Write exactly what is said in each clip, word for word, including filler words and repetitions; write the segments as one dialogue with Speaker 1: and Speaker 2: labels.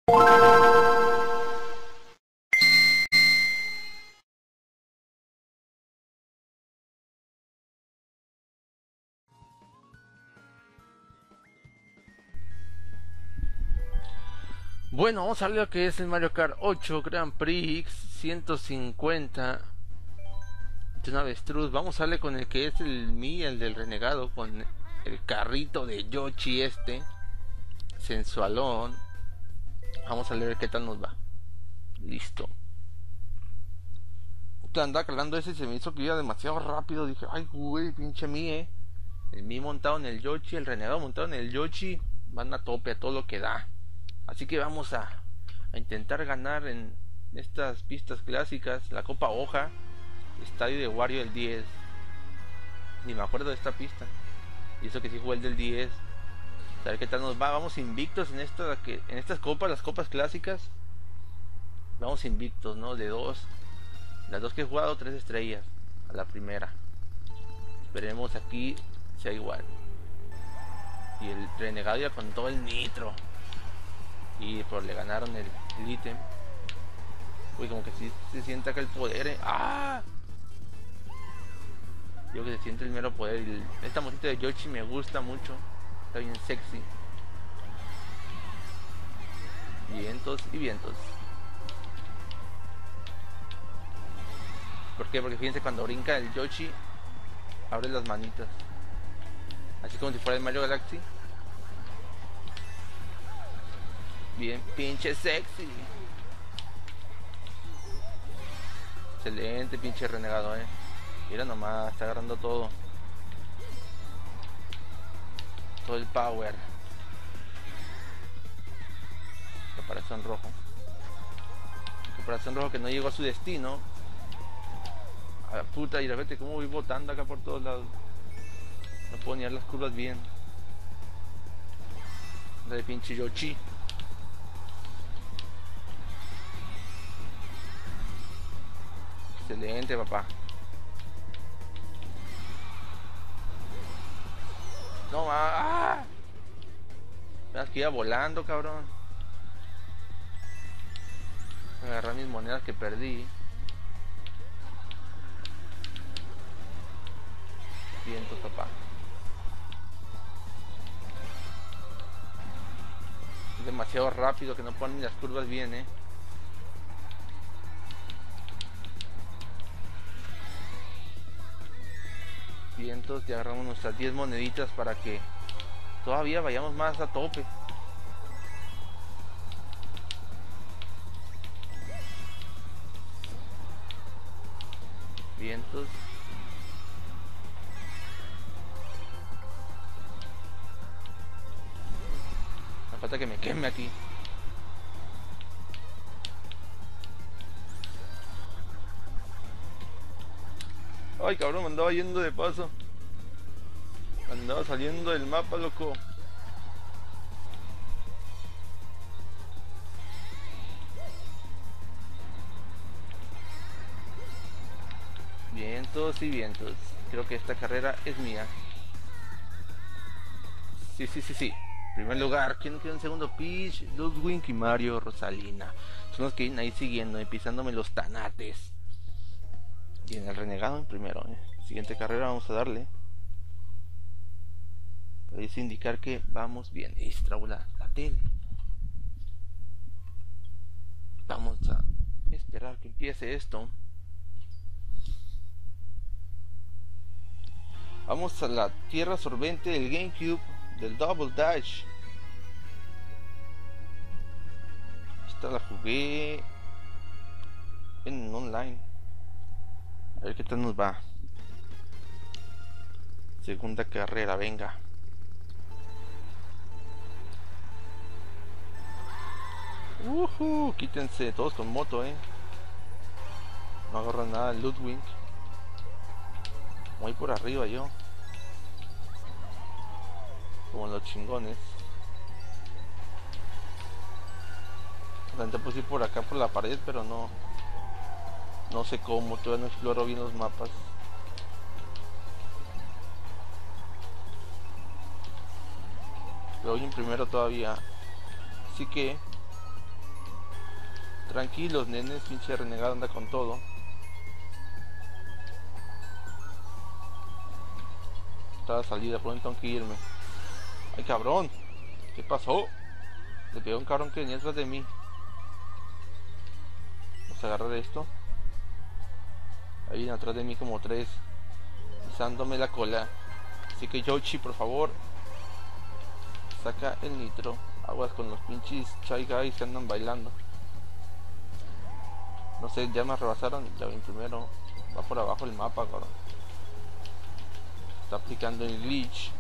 Speaker 1: Bueno, vamos a ver lo que es el Mario Kart ocho Grand Prix ciento cincuenta de un avestruz. Vamos a darle con el que es el Mi, el del renegado, con el carrito de Yoshi este sensualón. Vamos a ver qué tal nos va. Listo. Te andaba calando ese y se me hizo que iba demasiado rápido. Dije, ay güey, pinche Mi, eh. El Mi montado en el Yoshi, el renegado montado en el Yoshi, van a tope a todo lo que da. Así que vamos a, a intentar ganar en estas pistas clásicas. La Copa Hoja, estadio de Wario el diez. Ni me acuerdo de esta pista. Y eso que sí jugué el del diez. A ver qué tal nos va. Vamos invictos en, esta, que, en estas copas, las copas clásicas. Vamos invictos, ¿no? De dos. Las dos que he jugado, tres estrellas. A la primera. Esperemos aquí sea igual. Y el renegado ya con todo el nitro. Y por le ganaron el, el ítem. Uy, como que sí se siente acá el poder, eh. ¡Ah! Yo que se siente el mero poder. El, esta motita de Yoshi me gusta mucho. Está bien sexy. Vientos y vientos. ¿Por qué? Porque fíjense, cuando brinca el Yoshi, abre las manitas. Así como si fuera el Mario Galaxy. Bien pinche sexy. Excelente pinche renegado, eh. Mira nomás, está agarrando todo. Todo el power. Caparazón rojo. Caparazón rojo que no llegó a su destino. A la puta, y la vete como voy botando acá por todos lados. No puedo ni dar las curvas bien. De pinche Yoshi. Excelente, papá. No, ah. Apenas que iba volando, cabrón. Agarrar mis monedas que perdí. Vientos, papá. Es demasiado rápido que no ponen las curvas bien, eh. Vientos, y agarramos nuestras diez moneditas para que todavía vayamos más a tope. Vientos. Me falta que me queme aquí. Ay, cabrón, me andaba yendo de paso. Me andaba saliendo del mapa, loco. Vientos y vientos. Creo que esta carrera es mía. Sí, sí, sí, sí. Primer lugar. ¿Quién quedó en segundo? Peach, Ludwig y Mario Rosalina. Son los que vienen ahí siguiendo y pisándome los tanates. Y en el renegado en primero, ¿eh? Siguiente carrera vamos a darle. Podéis indicar que vamos bien. Extraula la tele. Vamos a esperar que empiece esto. Vamos a la tierra sorbente del GameCube, del Double Dash. Esta la jugué en online. A ver qué tal nos va. Segunda carrera, venga. Uh-huh, quítense todos con moto, eh. No agarro nada el Ludwig. Voy por arriba yo. Como los chingones. Intenté pues ir por acá por la pared, pero no. No sé cómo, todavía no exploro bien los mapas. Pero voy en primero todavía. Así que Tranquilos, nenes, pinche renegado anda con todo. Está la salida, por donde tengo que irme. ¡Ay, cabrón! ¿Qué pasó? Le pegó un cabrón que venía atrás de mí. Vamos a agarrar esto. Ahí vienen atrás de mí como tres, pisándome la cola. Así que Yoshi, por favor, saca el nitro. Aguas con los pinches Shy Guys que andan bailando. No sé, ya me rebasaron. Ya ven primero. Va por abajo el mapa, cabrón. Está aplicando el glitch.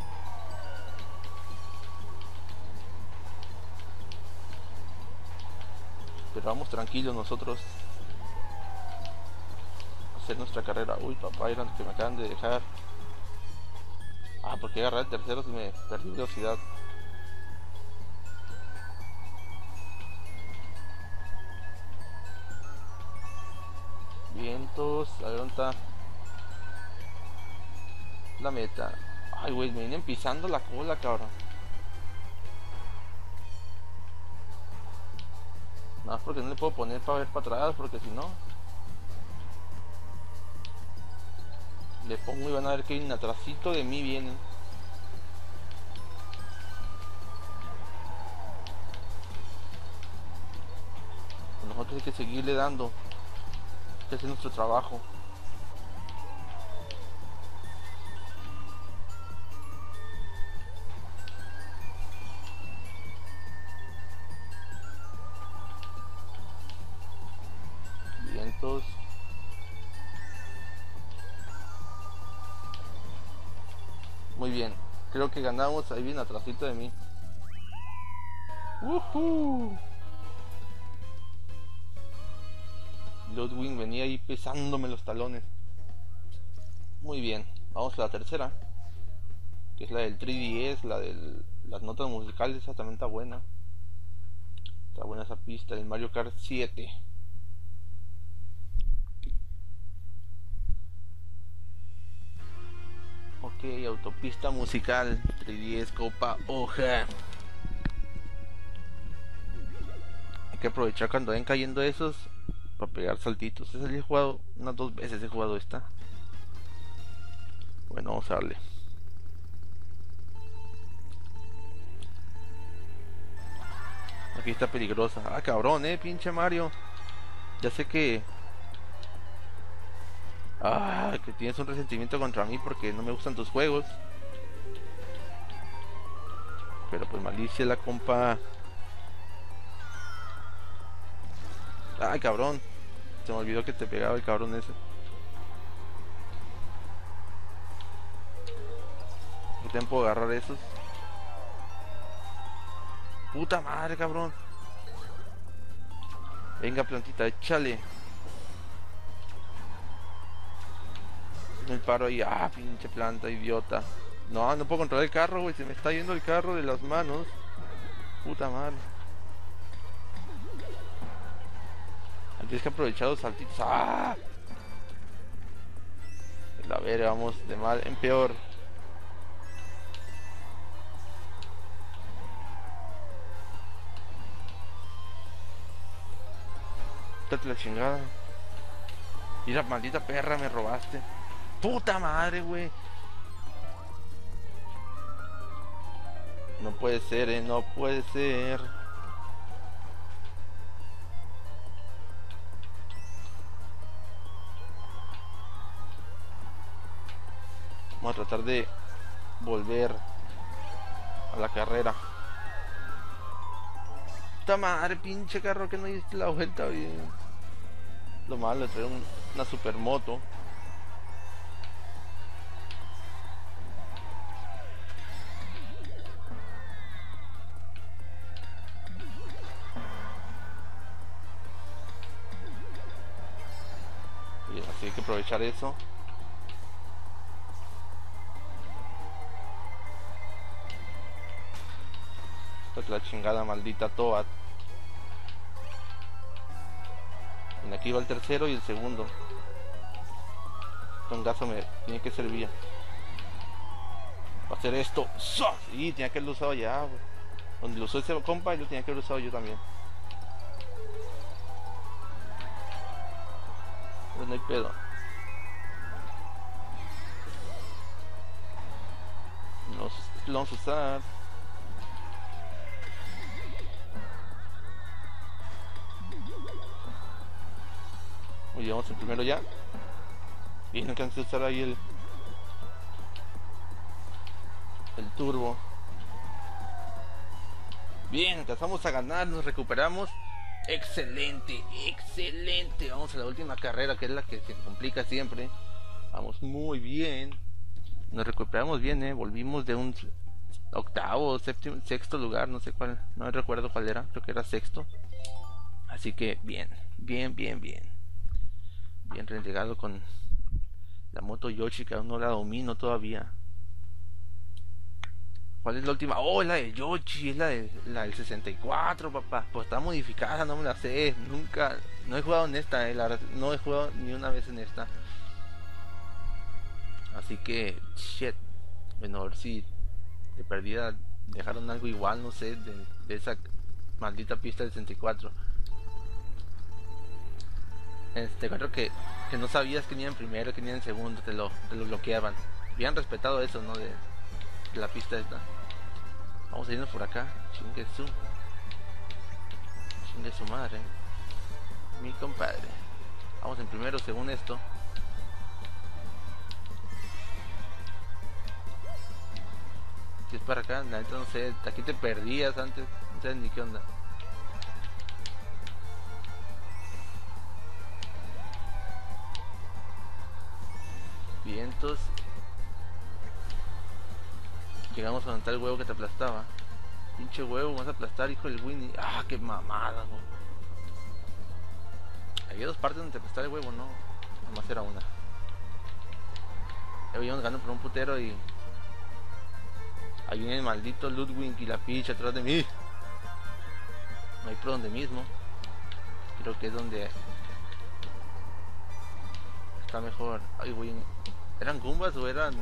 Speaker 1: Pero vamos tranquilos nosotros. Hacer nuestra carrera. Uy, papá, eran que me acaban de dejar. Ah, porque agarré el tercero si me perdí velocidad. Vientos, a ver dónde está la meta. Ay, güey, me vienen pisando la cola, cabrón. Nada más porque no le puedo poner para ver para atrás, porque si no le pongo y van a ver que hay un atrasito de mí vienen. Nosotros hay que seguirle dando. Este es nuestro trabajo. Vientos. Muy bien. Creo que ganamos. Ahí viene atrásito de mí. ¡Woohoo! Ludwig venía ahí pesándome los talones. Muy bien. Vamos a la tercera. Que es la del tres D S. La de las notas musicales. Esa también está buena. Está buena esa pista. El Mario Kart siete. Ok, autopista musical, tres D S, copa, hoja. Hay que aprovechar cuando vayan cayendo esos para pegar saltitos. Ese he jugado unas dos veces, he jugado esta. Bueno, vamos a darle. Aquí está peligrosa. Ah, cabrón, eh, pinche Mario. Ya sé que... Ah, que tienes un resentimiento contra mí porque no me gustan tus juegos. Pero pues malicia la compa. Ay, cabrón. Se me olvidó que te pegaba el cabrón ese. No tengo que agarrar esos. Puta madre, cabrón. Venga, plantita, échale. El paro ahí. Ah, pinche planta, idiota. No, no puedo controlar el carro, güey. Se me está yendo el carro de las manos. Puta madre. Tienes que aprovechar los saltitos. ¡Ah! A ver, vamos de mal en peor. Date la chingada. Mira, maldita perra, me robaste. Puta madre, güey. No puede ser, eh, no puede ser. Vamos a tratar de volver a la carrera. Puta madre, pinche carro, que no diste la vuelta bien. Lo malo, traer un, una supermoto. Y así hay que aprovechar eso. La chingada maldita Toad. Y aquí va el tercero y el segundo. Con gaso me tiene que servir. Va a hacer esto. ¡So! Sí, tenía que haberlo usado ya, güey. Donde lo usó ese compa, yo tenía que haberlo usado yo también. Pues no hay pedo. Nos lo vamos a usar. Oye, vamos el primero ya. Bien, alcancé a usar ahí el el turbo. Bien, alcanzamos a ganar, nos recuperamos. Excelente, excelente. Vamos a la última carrera, que es la que se complica siempre. Vamos muy bien. Nos recuperamos bien, eh. Volvimos de un octavo, séptimo, sexto lugar, no sé cuál, no recuerdo cuál era, creo que era sexto. Así que bien, bien, bien, bien. Bien renegado con la moto Yoshi, que aún no la domino todavía. ¿Cuál es la última? Oh, es la de Yoshi, es la, de, la del sesenta y cuatro, papá. Pues está modificada, no me la sé. Nunca, no he jugado en esta, eh, la verdad, no he jugado ni una vez en esta. Así que, shit. Bueno, a ver si de perdida dejaron algo igual, no sé, de, de esa maldita pista del sesenta y cuatro. Este, creo que, que no sabías que ni en primero, que ni en segundo, te lo, te lo bloqueaban. Habían respetado eso, ¿no? De, de la pista esta. Vamos a irnos por acá. Chingue su. Chingue su madre. Mi compadre. Vamos en primero según esto. Si es para acá, la neta no sé. Aquí te perdías antes. No sé ni qué onda. Vientos. Llegamos a donde está el huevo que te aplastaba. Pinche huevo, vas a aplastar, hijo del Winnie. Ah, qué mamada, güey. Había dos partes donde te aplastaba el huevo, no. Nomás era una. Ya íbamos ganando por un putero y ahí viene el maldito Ludwig y la picha atrás de mí. No hay por donde mismo. Creo que es donde está mejor. Ay, güey. ¿Eran Goombas o eran...?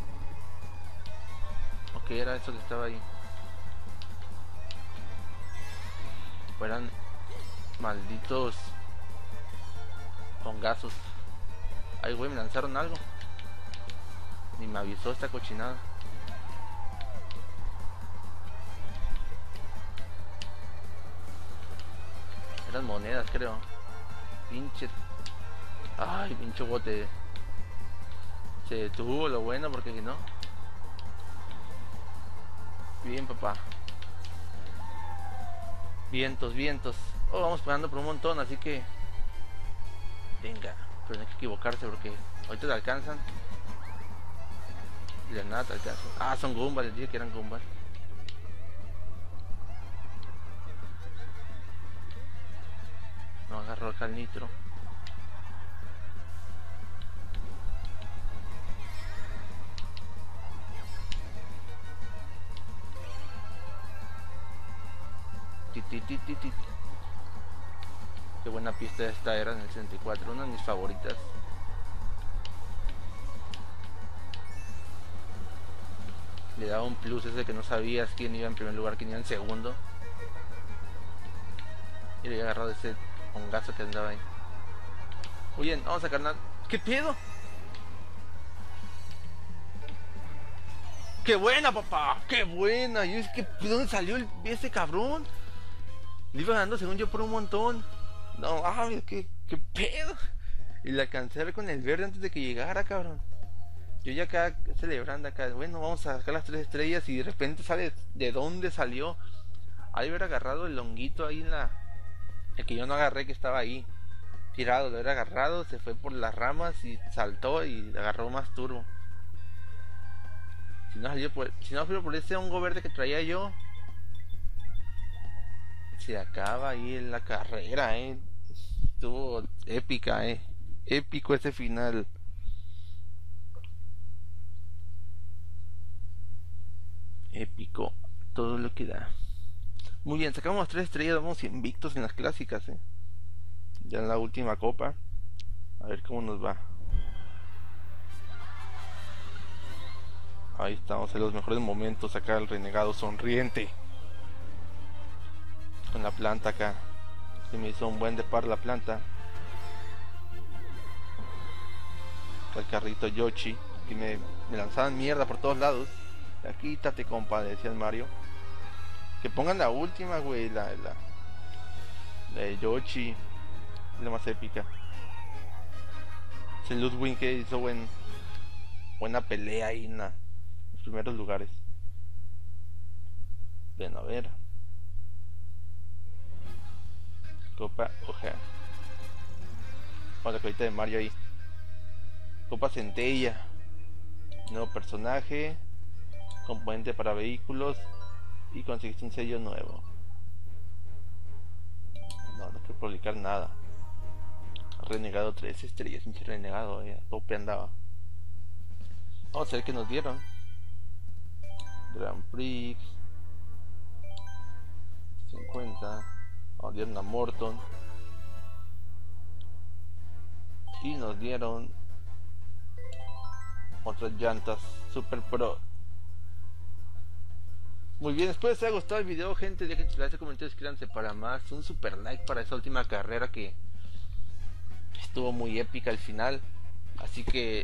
Speaker 1: ¿O qué era eso que estaba ahí? ¿O eran malditos hongazos? Ay, güey, me lanzaron algo. Ni me avisó esta cochinada. Eran monedas, creo. Pinche. Ay, pinche bote. Se detuvo lo bueno, porque si no. Bien, papá. Vientos, vientos. Oh, vamos pegando por un montón, así que. Venga, pero no hay que equivocarse porque ahorita te alcanzan. Y de nada te alcanzan. Ah, son Goombas, les dije que eran Goombas. No agarró acá el nitro. Qué buena pista esta era en el sesenta y cuatro, una de mis favoritas. Le daba un plus ese que no sabías quién iba en primer lugar, quién iba en segundo. Y le había agarrado ese hongazo que andaba ahí. Muy bien, vamos a carnal. ¿Qué pedo? ¡Qué buena, papá! ¡Qué buena! Yo es que, ¿de dónde salió el, ese cabrón? Le iba ganando según yo por un montón. No, ah, qué, qué pedo. Y la alcancé con el verde antes de que llegara, cabrón. Yo ya acá celebrando acá. Bueno, vamos a sacar las tres estrellas y de repente sale de dónde salió. Ahí hubiera agarrado el longuito ahí en la... El que yo no agarré, que estaba ahí tirado, lo hubiera agarrado, se fue por las ramas y saltó y agarró más turbo. Si no salió por, si no salió por ese hongo verde que traía yo, se acaba ahí en la carrera, eh. Estuvo épica, eh. Épico ese final. Épico, todo lo que da. Muy bien, sacamos las tres estrellas, vamos invictos en las clásicas, eh. Ya en la última copa. A ver cómo nos va. Ahí estamos en los mejores momentos acá, el renegado sonriente. Con la planta acá. Se me hizo un buen de par la planta. el carrito Yoshi. Y me, me lanzaban mierda por todos lados. Ya quítate, compa, decía el Mario. Que pongan la última, güey, la, la, la de Yoshi. La más épica. Ese Ludwig que hizo buen, buena pelea ahí en la, los primeros lugares. Ven a ver. Copa Oja. Con la colita de Mario ahí. Copa Centella. Nuevo personaje. Componente para vehículos. Y conseguiste un sello nuevo. No, no quiero publicar nada. Renegado tres estrellas. Pinche renegado, eh. A tope andaba. Vamos a ver qué nos dieron. Grand Prix. cincuenta. Nos dieron a Morton. Y nos dieron otras llantas Super Pro. Muy bien, espero les haya gustado el video, gente. Dejen sus likes y comentarios, suscríbanse para más. Un super like para esa última carrera que estuvo muy épica al final. Así que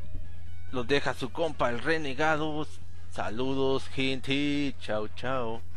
Speaker 1: los deja su compa el Renegado. Saludos, gente. Chao, chao.